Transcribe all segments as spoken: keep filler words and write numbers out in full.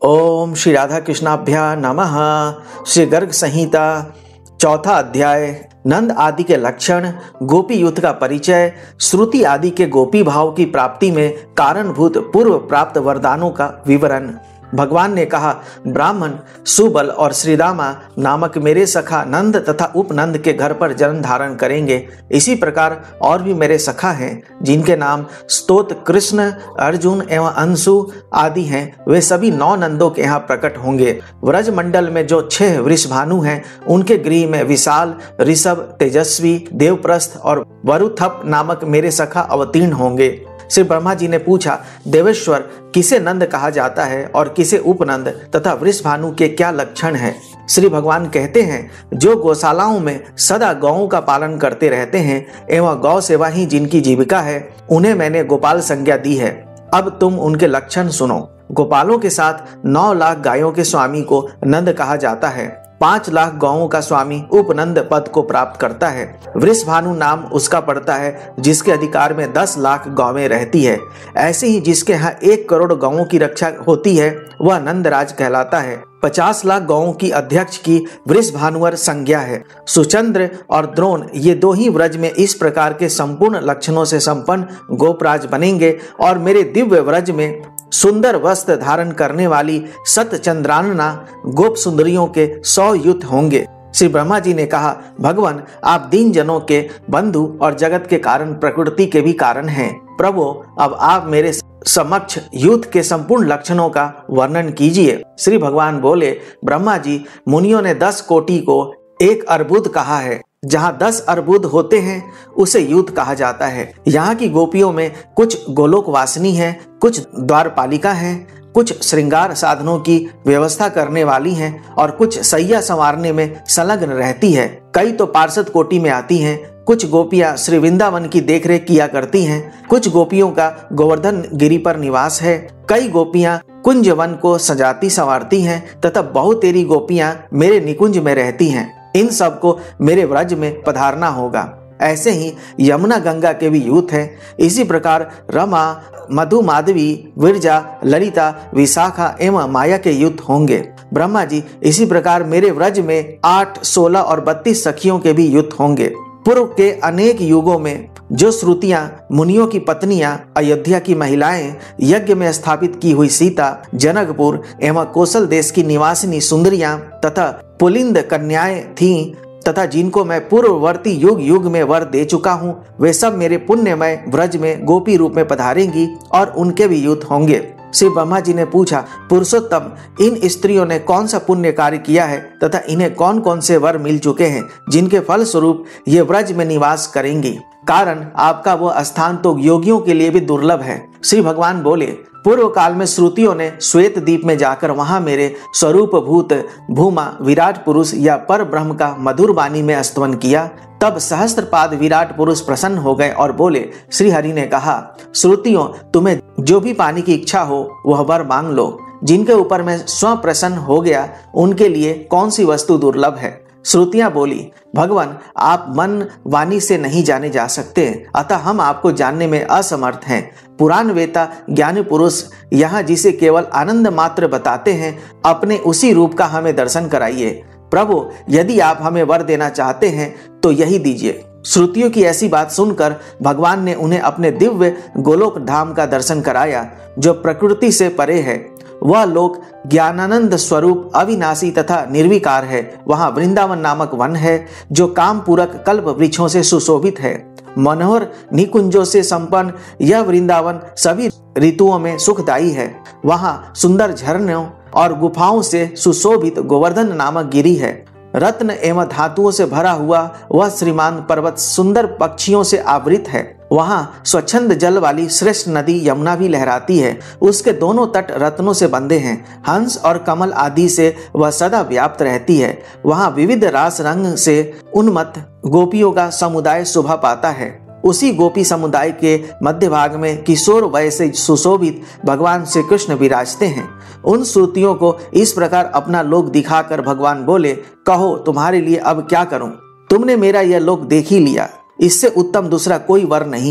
ओम श्री राधा कृष्णाभ्या नमः। श्री गर्ग संहिता चौथा अध्याय नंद आदि के लक्षण, गोपी युद्ध का परिचय, श्रुति आदि के गोपी भाव की प्राप्ति में कारणभूत पूर्व प्राप्त वरदानों का विवरण। भगवान ने कहा, ब्राह्मण सुबल और श्रीदामा नामक मेरे सखा नंद तथा उपनंद के घर पर जन्म धारण करेंगे। इसी प्रकार और भी मेरे सखा हैं जिनके नाम स्तोत, कृष्ण, अर्जुन एवं अंशु आदि हैं। वे सभी नौ नंदों के यहाँ प्रकट होंगे। व्रज मंडल में जो छह वृषभानु हैं उनके गृह में विशाल, ऋषभ, तेजस्वी, देवप्रस्थ और वरुथप नामक मेरे सखा अवतीर्ण होंगे। श्री ब्रह्मा जी ने पूछा, देवेश्वर किसे नंद कहा जाता है और किसे उपनंद तथा वृषभानु के क्या लक्षण हैं? श्री भगवान कहते हैं, जो गौशालाओं में सदा गौओं का पालन करते रहते हैं एवं गौ सेवा ही जिनकी जीविका है, उन्हें मैंने गोपाल संज्ञा दी है। अब तुम उनके लक्षण सुनो। गोपालों के साथ नौ लाख गायों के स्वामी को नंद कहा जाता है। पांच लाख गौओं का स्वामी उपनंद पद को प्राप्त करता है। वृषभानु नाम उसका पड़ता है जिसके अधिकार में दस लाख गौवें रहती है। ऐसे ही जिसके यहाँ एक करोड़ गौओं की रक्षा होती है वह नंदराज कहलाता है। पचास लाख गौओं की अध्यक्ष की वृषभानुवर संज्ञा है। सुचंद्र और द्रोण ये दो ही व्रज में इस प्रकार के संपूर्ण लक्षणों से संपन्न गोपराज बनेंगे और मेरे दिव्य व्रज में सुंदर वस्त्र धारण करने वाली सत चंद्रानना गोप सुंदरियों के सौ युद्ध होंगे। श्री ब्रह्मा जी ने कहा, भगवान आप दीन जनों के बंधु और जगत के कारण प्रकृति के भी कारण हैं। प्रभु अब आप मेरे समक्ष युद्ध के संपूर्ण लक्षणों का वर्णन कीजिए। श्री भगवान बोले, ब्रह्मा जी, मुनियों ने दस कोटि को एक अर्बुद कहा है। जहाँ दस अर्बुद होते हैं उसे युद्ध कहा जाता है। यहाँ की गोपियों में कुछ गोलोक वासिनी है, कुछ द्वारपालिका हैं, कुछ श्रृंगार साधनों की व्यवस्था करने वाली हैं और कुछ सैया संवारने में संलग्न रहती है। कई तो पार्षद कोटि में आती हैं। कुछ गोपियां श्री वृंदावन की देखरेख किया करती हैं। कुछ गोपियों का गोवर्धन गिरी पर निवास है। कई गोपियां कुंज वन को सजाती संवारती हैं तथा बहुतेरी गोपियां मेरे निकुंज में रहती हैं। इन सबको मेरे व्रज में पधारना होगा। ऐसे ही यमुना गंगा के भी यूथ हैं। इसी प्रकार रमा, मधु, माधवी, विरजा, ललिता, विशाखा एवं माया के यूथ होंगे। ब्रह्मा जी, इसी प्रकार मेरे व्रज में आठ, सोलह और बत्तीस सखियों के भी यूथ होंगे। पूर्व के अनेक युगों में जो श्रुतियां, मुनियों की पत्नियां, अयोध्या की महिलाएं, यज्ञ में स्थापित की हुई सीता, जनकपुर एवं कौशल देश की निवासिनी सुंदरियां तथा पुलिंद कन्याएं थीं तथा जिनको मैं पूर्ववर्ती युग युग में वर दे चुका हूँ, वे सब मेरे पुण्यमय व्रज में गोपी रूप में पधारेंगी और उनके भी युद्ध होंगे। श्री ब्रह्मा जी ने पूछा, पुरुषोत्तम, इन स्त्रियों ने कौन सा पुण्य कार्य किया है तथा इन्हें कौन कौन से वर मिल चुके हैं जिनके फल स्वरूप ये व्रज में निवास करेंगी? कारण आपका वह स्थान तो योगियों के लिए भी दुर्लभ है। श्री भगवान बोले, पूर्व काल में श्रुतियों ने श्वेत द्वीप में जाकर वहां मेरे स्वरूप भूत भूमा विराट पुरुष या पर ब्रह्म का मधुर वाणी में स्तवन किया। तब सहस्त्रपाद विराट पुरुष प्रसन्न हो गए और बोले, श्री हरि ने कहा, श्रुतियों, तुम्हें जो भी पाने की इच्छा हो वह वर मांग लो। जिनके ऊपर मैं स्व प्रसन्न हो गया उनके लिए कौन सी वस्तु दुर्लभ है? श्रुतियां बोली, भगवान आप मन वाणी से नहीं जाने जा सकते, अतः हम आपको जानने में असमर्थ हैं। पुराण वेता ज्ञानी पुरुष यहाँ जिसे केवल आनंद मात्र बताते हैं, अपने उसी रूप का हमें दर्शन कराइए। प्रभु, यदि आप हमें वर देना चाहते हैं तो यही दीजिए। श्रुतियों की ऐसी बात सुनकर भगवान ने उन्हें अपने दिव्य गोलोक धाम का दर्शन कराया जो प्रकृति से परे है। वह लोक ज्ञानानंद स्वरूप अविनाशी तथा निर्विकार है। वहां वृंदावन नामक वन है जो काम पूरक कल्प वृक्षों से सुशोभित है। मनोहर निकुंजों से संपन्न यह वृंदावन सभी ऋतुओं में सुखदायी है। वहां सुंदर झरनों और गुफाओं से सुशोभित गोवर्धन नामक गिरी है। रत्न एवं धातुओं से भरा हुआ वह श्रीमान पर्वत सुंदर पक्षियों से आवृत है। वहाँ स्वच्छंद जल वाली श्रेष्ठ नदी यमुना भी लहराती है। उसके दोनों तट रत्नों से बंधे हैं। हंस और कमल आदि से वह सदा व्याप्त रहती है। वहाँ विविध रास रंग से उन्मत्त गोपियों का समुदाय शोभा पाता है। उसी गोपी समुदाय के मध्य भाग में किशोर वय से सुशोभित भगवान श्री कृष्ण विराजते हैं। उन श्रुतियों को इस प्रकार अपना लोक दिखाकर भगवान बोले, कहो तुम्हारे लिए अब क्या करूं? तुमने मेरा यह लोक देख ही लिया। इससे उत्तम दूसरा कोई वर नहीं है।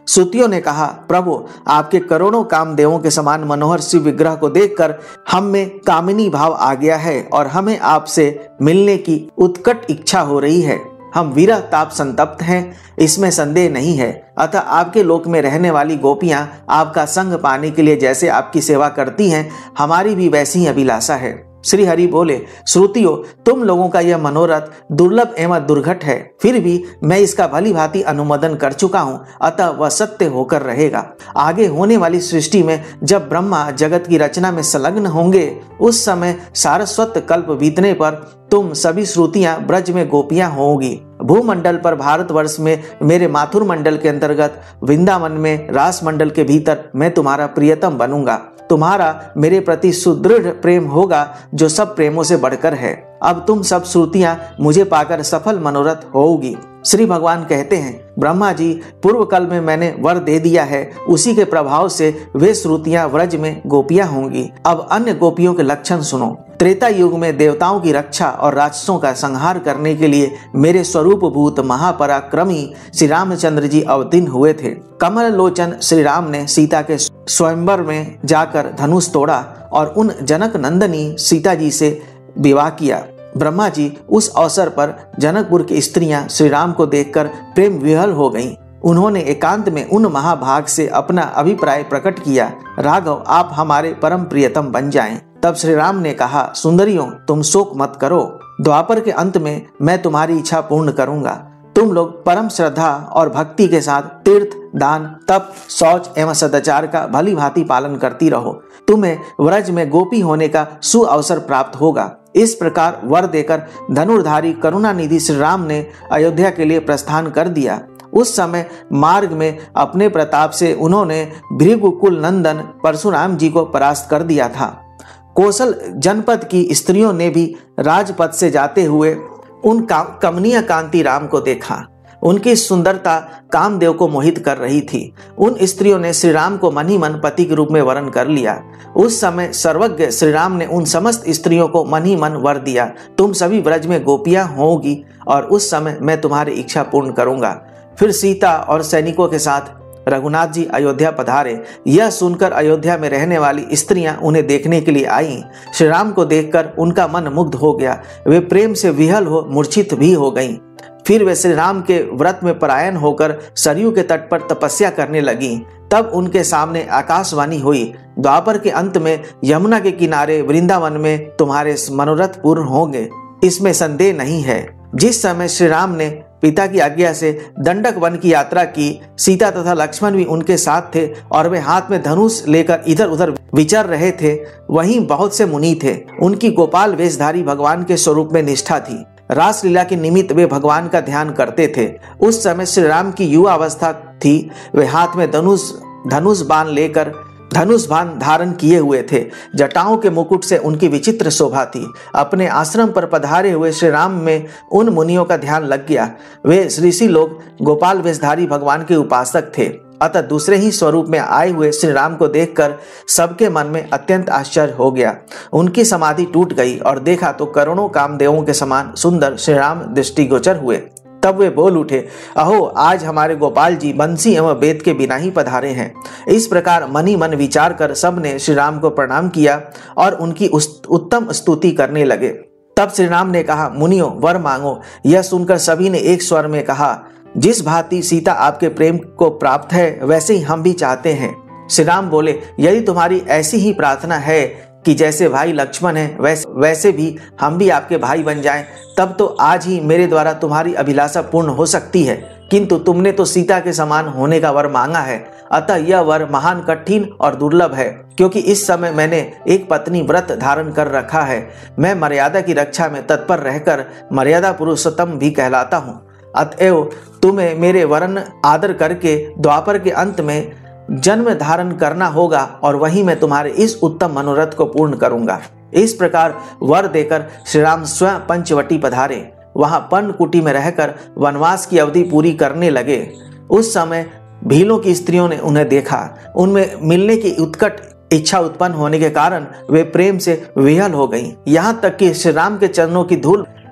श्रुतियों ने कहा, प्रभु आपके करोड़ों कामदेवों के समान मनोहर शिव विग्रह को देखकर हम में कामिनी भाव आ गया है और हमें आपसे मिलने की उत्कट इच्छा हो रही है। हम विरह ताप संतप्त हैं, इसमें संदेह नहीं है। अतः आपके लोक में रहने वाली गोपियां आपका संग पाने के लिए जैसे आपकी सेवा करती हैं, हमारी भी वैसी ही अभिलाषा है। श्री हरि बोले, श्रुतियों, तुम लोगों का यह मनोरथ दुर्लभ एवं दुर्घट है, फिर भी मैं इसका भली भांति अनुमोदन कर चुका हूँ, अतः वह सत्य होकर रहेगा। आगे होने वाली सृष्टि में जब ब्रह्मा जगत की रचना में संलग्न होंगे, उस समय सारस्वत कल्प बीतने पर तुम सभी श्रुतियां ब्रज में गोपियां होंगी। भूमंडल पर भारतवर्ष में मेरे माथुर मंडल के अंतर्गत वृंदावन में रास मंडल के भीतर मैं तुम्हारा प्रियतम बनूंगा। तुम्हारा मेरे प्रति सुदृढ़ प्रेम होगा जो सब प्रेमों से बढ़कर है। अब तुम सब श्रुतियां मुझे पाकर सफल मनोरथ होगी। श्री भगवान कहते हैं, ब्रह्मा जी, पूर्व कल में मैंने वर दे दिया है, उसी के प्रभाव से वे श्रुतियां व्रज में गोपियां होंगी। अब अन्य गोपियों के लक्षण सुनो। त्रेता युग में देवताओं की रक्षा और राक्षसों का संहार करने के लिए मेरे स्वरूप भूत महापराक्रमी श्री रामचंद्र जी अवतीर्ण हुए थे। कमल लोचन श्री राम ने सीता के स्वयंवर में जाकर धनुष तोड़ा और उन जनक नंदनी सीता जी से विवाह किया। ब्रह्मा जी उस अवसर पर जनकपुर की स्त्रियां श्री राम को देखकर प्रेम विह्वल हो गईं। उन्होंने एकांत में उन महाभाग से अपना अभिप्राय प्रकट किया, राघव आप हमारे परम प्रियतम बन जाएं। तब श्री राम ने कहा, सुंदरियों, तुम शोक मत करो, द्वापर के अंत में मैं तुम्हारी इच्छा पूर्ण करूंगा। तुम लोग परम श्रद्धा और भक्ति के साथ तीर्थ, दान, तप, शौच एवं सदाचार का भली भांति पालन करती रहो। तुम्हें व्रज में गोपी होने का सुअवसर प्राप्त होगा। इस प्रकार वर देकर धनुर्धारी करुणानिधि श्री राम ने अयोध्या के लिए प्रस्थान कर दिया। उस समय मार्ग में अपने प्रताप से उन्होंने भृगुकुल नंदन परशुराम जी को परास्त कर दिया था। कौशल जनपद की स्त्रियों ने भी राजपथ से जाते हुए उन कमनीय कांति राम को देखा। उनकी सुंदरता कामदेव को मोहित कर रही थी। उन स्त्रियों ने श्री राम को मन ही मन पति के रूप में वरण कर लिया। उस समय सर्वज्ञ श्री राम ने उन समस्त स्त्रियों को मन ही मन वर दिया, तुम सभी व्रज में गोपियां होगी और उस समय मैं तुम्हारी इच्छा पूर्ण करूंगा। फिर सीता और सैनिकों के साथ रघुनाथ जी अयोध्या पधारे। यह सुनकर अयोध्या में रहने वाली स्त्रियां उन्हें देखने के लिए आईं। श्री राम को देखकर उनका मन मुग्ध हो गया। वे प्रेम से विह्वल हो मूर्छित भी हो गईं। फिर वे श्री राम के व्रत में परायण होकर सरयू के तट पर तपस्या करने लगीं। तब उनके सामने आकाशवाणी हुई, द्वापर के अंत में यमुना के किनारे वृंदावन में तुम्हारे मनोरथ पूर्ण होंगे, इसमें संदेह नहीं है। जिस समय श्री राम ने पिता की आज्ञा से दंडक वन की यात्रा की, सीता तथा लक्ष्मण भी उनके साथ थे और वे हाथ में धनुष लेकर इधर उधर विचर रहे थे। वहीं बहुत से मुनि थे। उनकी गोपाल वेशधारी भगवान के स्वरूप में निष्ठा थी। रासलीला के निमित्त वे भगवान का ध्यान करते थे। उस समय श्री राम की युवा अवस्था थी। वे हाथ में धनुष धनुष बाण लेकर धनुष बाण धारण किए हुए थे। जटाओं के मुकुट से उनकी विचित्र शोभा थी। अपने आश्रम पर पधारे हुए श्री राम में उन मुनियों का ध्यान लग गया। वे ऋषि लोग गोपाल वेशधारी भगवान के उपासक थे। अतः दूसरे ही स्वरूप में आए हुए श्री राम को देखकर सबके मन में अत्यंत आश्चर्य हो गया। उनकी समाधि टूट गई और देखा तो करोड़ों कामदेवों के समान सुंदर श्री राम दृष्टिगोचर हुए। तब वे बोल उठे, अहो, आज हमारे गोपाल जी बंसी एवं वेद के बिना ही पधारे हैं। इस प्रकार मन ही मन विचार कर सबने श्री राम को प्रणाम किया और उनकी उत्तम स्तुति करने लगे। तब श्री राम ने कहा, मुनियों, वर मांगो। यह सुनकर सभी ने एक स्वर में कहा, जिस भांति सीता आपके प्रेम को प्राप्त है, वैसे ही हम भी चाहते हैं। श्री राम बोले, यदि तुम्हारी ऐसी ही प्रार्थना है कि जैसे भाई लक्ष्मण है वैसे वैसे भी हम भी आपके भाई बन जाएं, तब तो आज ही मेरे द्वारा तुम्हारी अभिलाषा पूर्ण हो सकती है। किंतु तुमने तो सीता के समान होने का वर मांगा है, अतः यह वर महान कठिन और दुर्लभ है, क्योंकि इस समय मैंने एक पत्नी व्रत धारण कर रखा है। मैं मर्यादा की रक्षा में तत्पर रहकर मर्यादा पुरुषोत्तम भी कहलाता हूँ। अतएव तुम्हें मेरे वरण आदर करके द्वापर के अंत में जन्म धारण करना होगा और वहीं मैं तुम्हारे इस उत्तम मनोरथ को पूर्ण करूंगा। इस प्रकार वर देकर श्री राम स्वयं पंचवटी पधारे। वहां पर्णकुटी में रहकर वनवास की अवधि पूरी करने लगे। उस समय भीलों की स्त्रियों ने उन्हें देखा। उनमें मिलने की उत्कट इच्छा उत्पन्न होने के कारण वे प्रेम से विह्वल हो गईं। यहाँ तक कि श्री राम के चरणों की धूल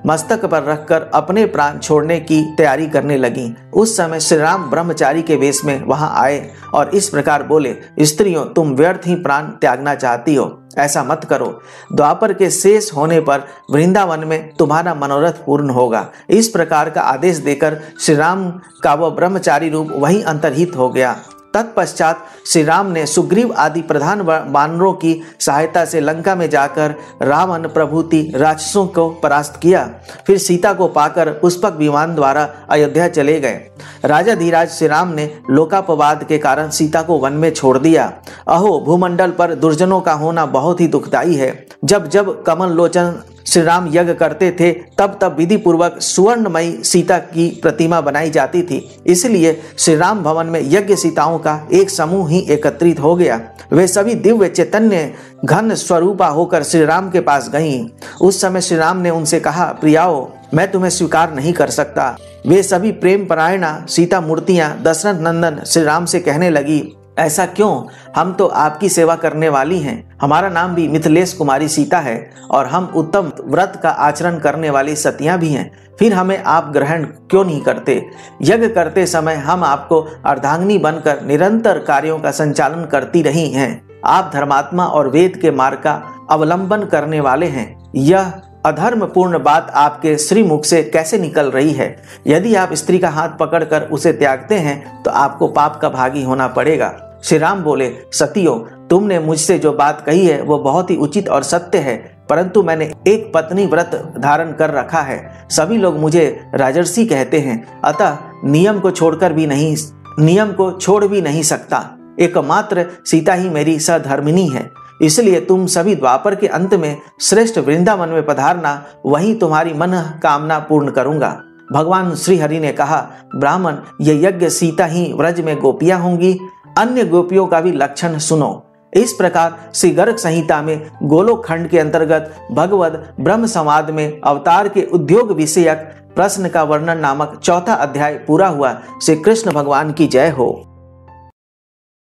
मस्तक पर रखकर अपने प्राण छोड़ने की तैयारी करने लगी। उस समय श्री राम ब्रह्मचारी के वेश में वहां आए और इस प्रकार बोले, स्त्रियों, तुम व्यर्थ ही प्राण त्यागना चाहती हो, ऐसा मत करो। द्वापर के शेष होने पर वृंदावन में तुम्हारा मनोरथ पूर्ण होगा। इस प्रकार का आदेश देकर श्री राम का वह ब्रह्मचारी रूप वहीं अंतर्हित हो गया। तत्पश्चात श्री राम ने सुग्रीव आदि प्रधान वानरों की सहायता से लंका में जाकर रावण प्रभृति राक्षसों को परास्त किया। फिर सीता को पाकर पुष्पक विमान द्वारा अयोध्या चले गए। राजा धीराज श्री राम ने लोकापवाद के कारण सीता को वन में छोड़ दिया। अहो, भूमंडल पर दुर्जनों का होना बहुत ही दुखदायी है। जब जब कमल लोचन श्री राम यज्ञ करते थे तब तब विधि पूर्वक सुवर्णमयी सीता की प्रतिमा बनाई जाती थी। इसलिए श्री राम भवन में यज्ञ सीताओं का एक समूह ही एकत्रित हो गया। वे सभी दिव्य चैतन्य घन स्वरूपा होकर श्री राम के पास गईं। उस समय श्री राम ने उनसे कहा, प्रियाओ, मैं तुम्हें स्वीकार नहीं कर सकता। वे सभी प्रेम परायणा सीता मूर्तियां दशरथ नंदन श्री राम से कहने लगी, ऐसा क्यों? हम तो आपकी सेवा करने वाली हैं। हमारा नाम भी मिथिलेश कुमारी सीता है और हम उत्तम व्रत का आचरण करने वाली सतियां भी हैं। फिर हमें आप ग्रहण क्यों नहीं करते? यज्ञ करते समय हम आपको अर्धांगिनी बनकर निरंतर कार्यों का संचालन करती रही हैं। आप धर्मात्मा और वेद के मार्ग का अवलंबन करने वाले हैं। यह अधर्मपूर्ण बात आपके श्रीमुख से कैसे निकल रही है? यदि आप स्त्री का हाथ पकड़कर उसे त्यागते हैं तो आपको पाप का भागी होना पड़ेगा। श्री राम बोले, सतियों, तुमने मुझसे जो बात कही है वो बहुत ही उचित और सत्य है, परंतु मैंने एक पत्नी व्रत धारण कर रखा है। सभी लोग मुझे राजर्षि कहते हैं, अतः नियम को छोड़कर भी नहीं नियम को छोड़ भी नहीं सकता। एकमात्र सीता ही मेरी सधर्मिणी है। इसलिए तुम सभी द्वापर के अंत में श्रेष्ठ वृंदावन में पधारना, वहीं तुम्हारी मन कामना पूर्ण करूंगा। भगवान श्री हरि ने कहा, ब्राह्मण, ये यज्ञ सीता ही व्रज में गोपियां होंगी। अन्य गोपियों का भी लक्षण सुनो। इस प्रकार श्री गर्ग संहिता में गोलोक खंड के अंतर्गत भगवद ब्रह्म संवाद में अवतार के उद्योग विषयक प्रश्न का वर्णन नामक चौथा अध्याय पूरा हुआ। श्री कृष्ण भगवान की जय हो।